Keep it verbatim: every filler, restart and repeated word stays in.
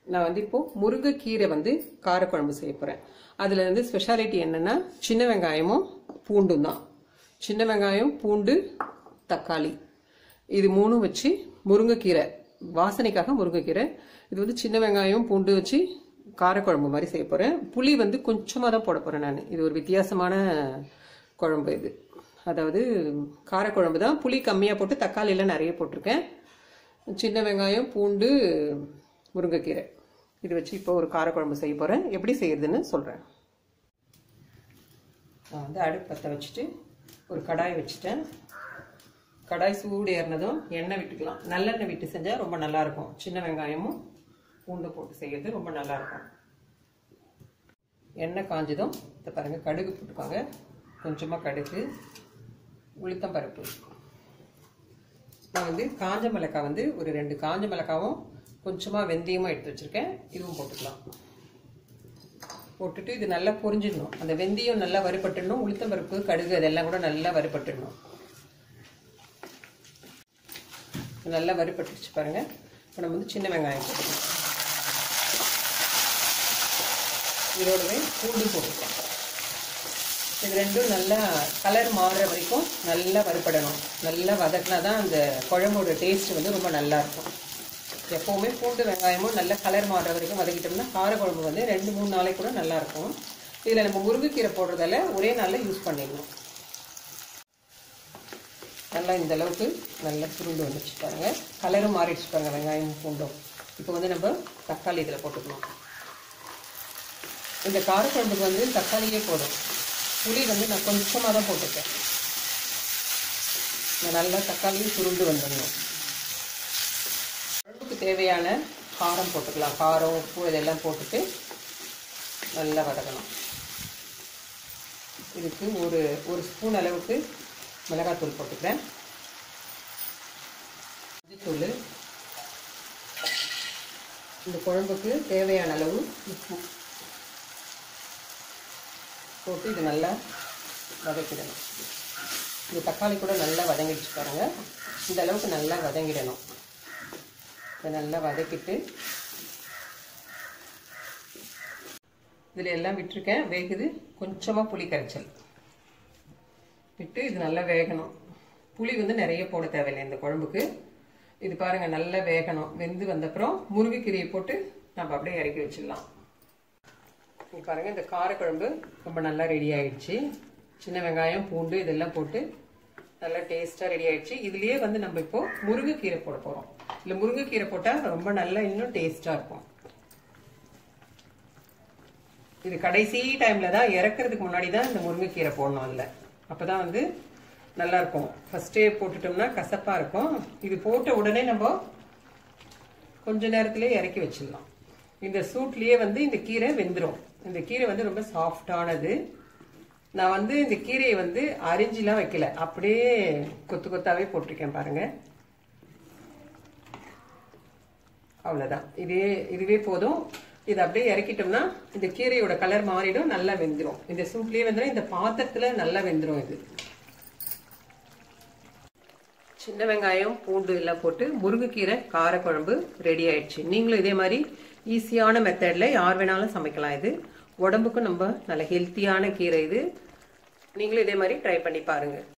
நான் வந்து இப்போ முருங்கைக்கீரை வந்து காரக்குழம்பு செய்ய போகிறேன். அதில் வந்து ஸ்பெஷாலிட்டி என்னென்னா சின்ன வெங்காயமும் பூண்டும் தான். சின்ன வெங்காயம், பூண்டு, தக்காளி இது மூணும் வச்சு முருங்கைக்கீரை வாசனைக்காக முருங்கைக்கீரை இது வந்து சின்ன வெங்காயம் பூண்டு வச்சு காரக்குழம்பு மாதிரி செய்ய போகிறேன். புளி வந்து கொஞ்சமாக தான் போட போகிறேன் நான். இது ஒரு வித்தியாசமான குழம்பு இது. அதாவது காரக்குழம்பு தான், புளி கம்மியாக போட்டு தக்காளியெல்லாம் நிறைய போட்டிருக்கேன். சின்ன வெங்காயம், பூண்டு, முருங்கைக்கீரை இது வச்சு இப்போ ஒரு காரக்குழம்பு செய்ய போகிறேன். எப்படி செய்யறதுன்னு சொல்கிறேன். நான் வந்து அடுப்பு பற்ற வச்சுட்டு ஒரு கடாய் வச்சுட்டேன். கடாய் சூடு ஏறினதும் எண்ணெய் விட்டுக்கலாம். நல்லெண்ணெய் விட்டு செஞ்சால் ரொம்ப நல்லாயிருக்கும். சின்ன வெங்காயமும் பூண்டு போட்டு செய்யறது ரொம்ப நல்லாயிருக்கும். எண்ணெய் காஞ்சதும் இதை பாருங்கள், கடுகு போட்டுக்கோங்க. கொஞ்சமாக கடுகு, உளுத்தம் பருப்பு. நான் வந்து காஞ்ச மிளகாய் வந்து ஒரு ரெண்டு காஞ்ச மிளகாவும் கொஞ்சமாக வெந்தயமும் எடுத்து வச்சுருக்கேன். இதுவும் போட்டுக்கலாம். போட்டுட்டு இது நல்லா பொரிஞ்சிடணும். அந்த வெந்தயம் நல்லா வறுபட்டுடணும். உளுத்தம் பருப்பு, கடுகு அதெல்லாம் கூட நல்லா வறுபட்டுடணும். நல்லா வறுபட்டுச்சு பாருங்க. இப்போ நம்ம வந்து சின்ன வெங்காயம் போட்டுக்கலாம். இதோடவே பூண்டு போட்டுக்கலாம். இது ரெண்டும் நல்லா கலர் மாறுற வரைக்கும் நல்லா வறுபடணும். நல்லா வதக்கினா தான் அந்த குழம்போட டேஸ்ட் வந்து ரொம்ப நல்லா இருக்கும். எப்போவுமே பூண்டு வெங்காயமும் நல்லா கலர் மாறுற வரைக்கும் வதக்கிட்டோம்னா காரக்குழம்பு வந்து ரெண்டு மூணு நாளைக்கு கூட நல்லா இருக்கும். இதில் நம்ம முருங்கைக்கீரை போடுறதால ஒரே நாளில் யூஸ் பண்ணிடணும். நல்லா இந்த அளவுக்கு நல்லா சுருண்டு வந்துச்சு பாருங்க. கலரும் மாறிடுச்சு பாருங்க வெங்காயம் பூண்டும். இப்போ வந்து நம்ம தக்காளி இதில் போட்டுக்கணும். இந்த காரக்குழம்புக்கு வந்து தக்காளியே போதும். புளி வந்து நான் கொஞ்சமாக தான் போட்டிருக்கேன். நல்லா தக்காளியும் சுருண்டு வந்துடணும். குழம்புக்கு தேவையான காரம் போட்டுக்கலாம். காரம், உப்பு இதெல்லாம் போட்டுட்டு நல்லா வதக்கணும். இதுக்கு ஒரு ஒரு ஸ்பூன் அளவுக்கு மிளகாத்தூள் போட்டுக்கிறேன். மஞ்சத்தூள், இந்த குழம்புக்கு தேவையான அளவு உப்பு போட்டு இது நல்லா வதக்கிடணும். இந்த தக்காளி கூட நல்லா வதங்கிடுச்சு பாருங்க. இந்த அளவுக்கு நல்லா வதங்கிடணும். இதை நல்லா வதக்கிட்டு இதில் எல்லாம் விட்டுருக்கேன், வேகுது. கொஞ்சமாக புளி கரைச்சல் விட்டு இது நல்லா வேகணும். புளி வந்து நிறைய போட தேவையில்லை இந்த குழம்புக்கு. இது பாருங்கள் நல்லா வேகணும். வெந்து வந்தப்புறம் முருங்கைக்கீரையை போட்டு நம்ம அப்படியே இறக்கி வச்சிடலாம். இது பாருங்கள், இந்த காரக்குழம்பு ரொம்ப நல்லா ரெடி ஆயிடுச்சு. சின்ன வெங்காயம், பூண்டு இதெல்லாம் போட்டு நல்லா டேஸ்ட்டாக ரெடி ஆயிடுச்சு. இதுலேயே வந்து நம்ம இப்போ முருங்கைக்கீரை போட போகிறோம். இல்லை முருங்கைக்கீரை போட்டால் ரொம்ப நல்லா இன்னும் டேஸ்ட்டாக இருக்கும். இது கடைசி டைமில் தான், இறக்குறதுக்கு முன்னாடி தான் இந்த முருங்கைக்கீரை போடணும். இல்லை அப்போ தான் வந்து நல்லாயிருக்கும். ஃபஸ்ட்டே போட்டுட்டோம்னா கசப்பாக இருக்கும். இது போட்ட உடனே நம்ம கொஞ்ச நேரத்திலே இறக்கி வச்சிடலாம். இந்த சூட்லேயே வந்து இந்த கீரை வெந்துடும். இந்த கீரை வந்து ரொம்ப சாஃப்டானது. நான் வந்து இந்த கீரையை வந்து அரிஞ்சிலாம் வைக்கல, அப்படியே கொத்து கொத்தாவே போட்டிருக்கேன் பாருங்க. அவ்வளோதான். இதே இதுவே போதும். இது அப்படியே இறக்கிட்டோம்னா இந்த கீரையோட கலர் மாறிடும், நல்லா வெந்துடும். இந்த சூட்லேயே வெந்துடும். இந்த பாத்திரத்துல நல்லா வெந்துடும். இது சின்ன வெங்காயம், பூண்டு எல்லாம் போட்டு முருங்கைக்கீரை காரக்குழம்பு ரெடி ஆயிடுச்சு. நீங்களும் இதே மாதிரி ஈஸியான மெத்தடில் யார் வேணாலும் சமைக்கலாம். இது உடம்புக்கும் நம்ம நல்ல ஹெல்த்தியான கீரை. இது நீங்களும் இதே மாதிரி ட்ரை பண்ணி பாருங்கள்.